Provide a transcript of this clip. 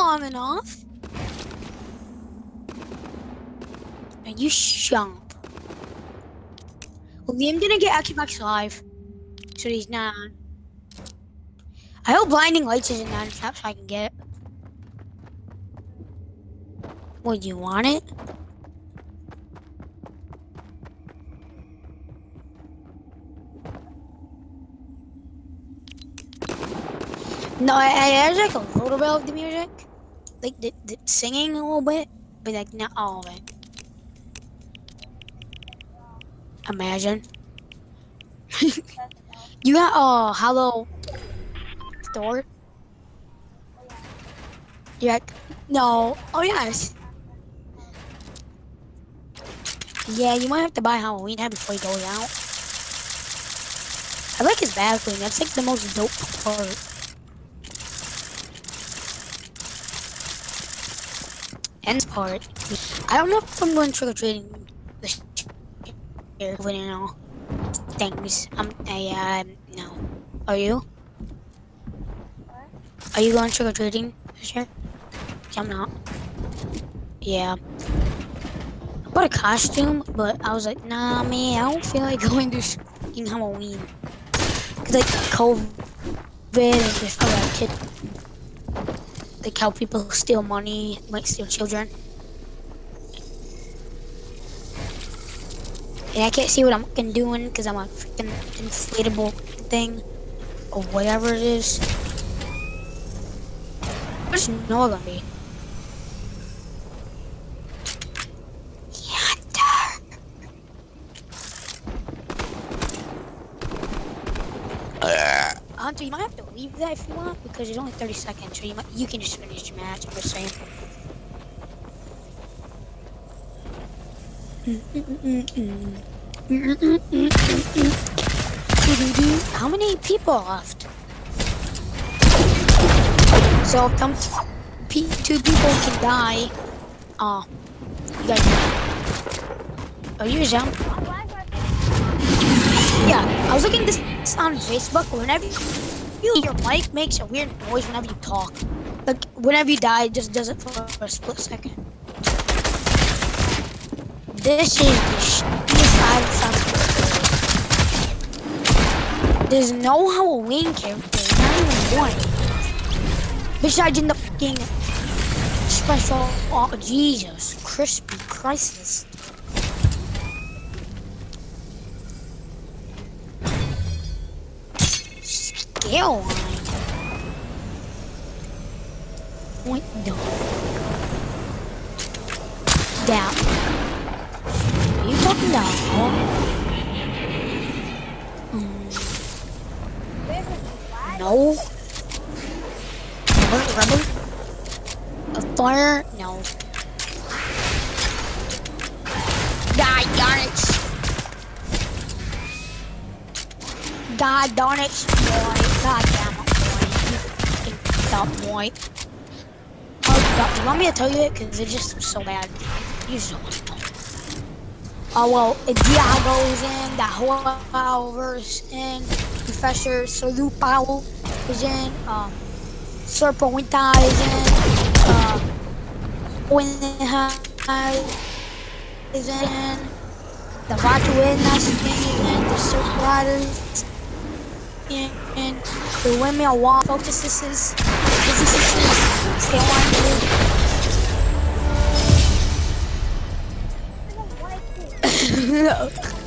long enough. And you jump. Well, I'm gonna get Xbox Live. So he's not on. I hope Blinding Lights isn't on top so I can get it. Would you want it? No, I there's like a little bit of the music. Like the singing a little bit, but like not all of it. Imagine. You got Hello Store? You're like, no. Oh yes. Yeah, you might have to buy Halloween hat before you go out. I like his bathroom. That's like the most dope part. End part. I don't know if I'm going trick or treating this year. I don't know. Things. No. Are you? Are you going trick or treating this year? I'm not. Yeah. I bought a costume, but I was like, nah, man, I don't feel like going to fucking Halloween. Cause like COVID and just like kid, like how people steal money, might steal children. And I can't see what I'm fucking doing because I'm a freaking inflatable thing or whatever it is. I just know I'm gonna be. Hunter, you might have to leave that if you want because it's only 30 seconds, so you can just finish your match. I'm just saying. How many people are left? So if them two people can die, you guys. Are you jump? Yeah, I was looking this on Facebook. Whenever your mic makes a weird noise whenever you talk. Like whenever you die, it just does it for a split second. This is the shittiest I've. There's no Halloween character, not even one. Besides in the fucking special. Oh Jesus, crispy crisis. Scale line. Point down. Down. Are you talking down? No. Rubber? A fire? No. God darn it. God darn it, boy. God damn it, boy. You fucking dumb boy. Oh, you want me to tell you it? Because it's just so bad. You just don't want to know. Oh, well, Diago's in, the Horrorverse in, Professor Salute Powell is in, Serpo Winter is in, Winter is in, the Vatuinas is in, the Circle Riders in, the Windmill Wall Focuses, still on you. No.